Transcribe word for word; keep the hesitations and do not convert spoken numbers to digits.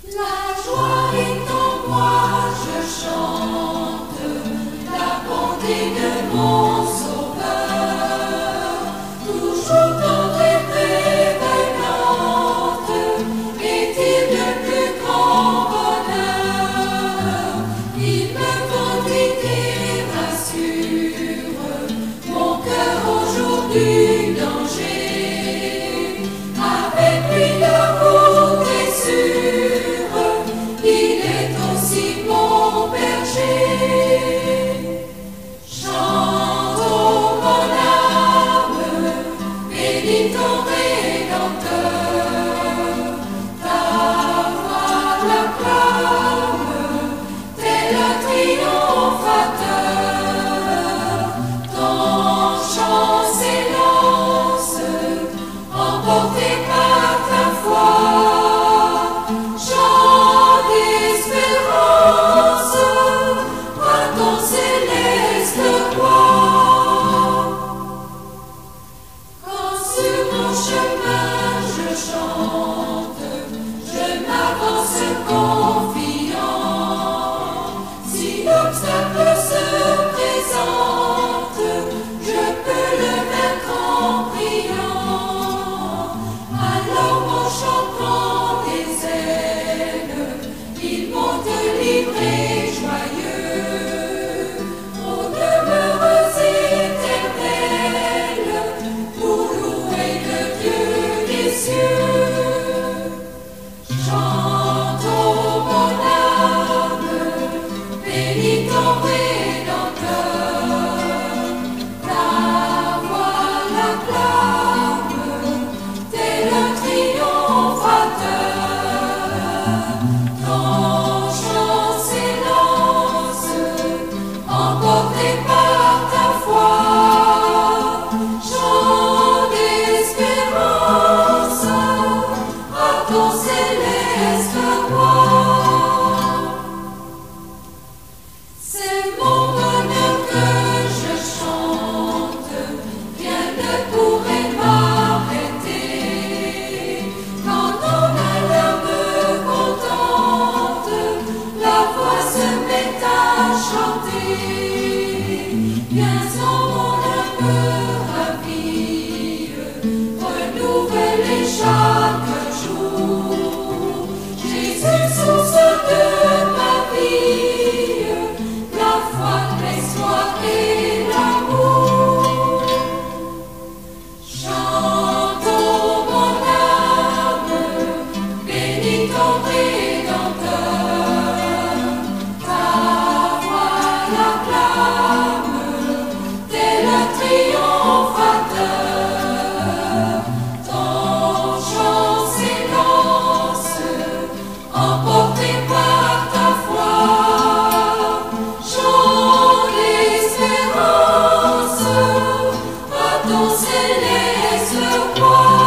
La joie est en moi, je chante la bonté de mon Sauveur, toujours tendre et prévenante, est-il le plus grand bonheur. Il me conduit et rassure mon cœur au jour du danger. Avec lui la route est sûre, il est aussi mon berger. Chantons mon âme, bénis ton Rédempteur, ta voix l'acclame, tel un triomphateur. Ton chant s'élance, emporté par ta foi. Chant d'espérance à ton céleste roi. Quand sur mon chemin je chante, je m'avance confiant. Si l'obstacle se présente, je peux le vaincre en priant. Alors mon chant prend des ailes, il monte libre et joyeux aux demeures éternelles, pour louer le Dieu des cieux. Chantons mon âme, bénis ton Rédempteur, ta voix l'acclame, tel un triomphateur. Ton chant s'élance, emporté par ta foi. Chant d'espérance à ton céleste roi. C'est mon bonheur que je chante, rien ne pourrait m'arrêter. Quand ton alarme me contente, la voix se met à chanter. Viens en mon âme ravie, renouvelée chaque jour. Jésus, source de ma vie, la foi, l'espoir et l'amour. Chantons mon âme, bénis ton Rédempteur, ta voix l'acclame, tel un triomphateur. Ton chant s'élance, emporté par ta foi. Chant d'espérance à ton céleste roi.